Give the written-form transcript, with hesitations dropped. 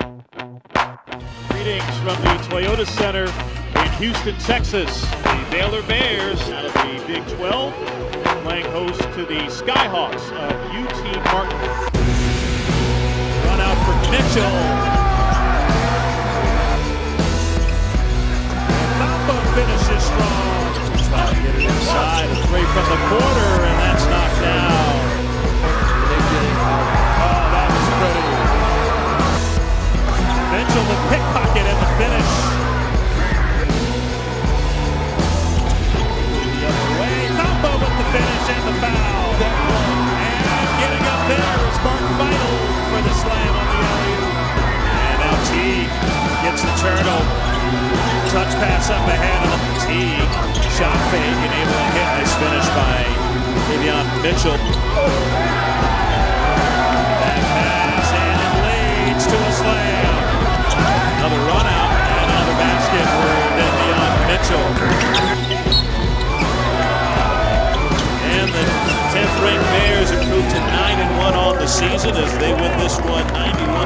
Greetings from the Toyota Center in Houston, Texas. The Baylor Bears out of the Big 12 playing host to the Skyhawks of UT Martin. Run out for Mitchell. Bamba finishes strong. Try to get it inside. A three from the corner, and that's knocked down. Oh, that was pretty. Mitchell, the pickpocket and the finish. The other way. Bamba with the finish and the foul. And getting up there is Mark Vital for the slam on the alley-oop. And now Teague gets the turnover. Touch pass up ahead of Teague. Shot fake and able to hit. Nice finish by Davion Mitchell. Back pass and it leads to a slam. Another run out and another basket for Davion Mitchell. And the 10th ranked Bears improved to 9-1 on the season as they win this one 91.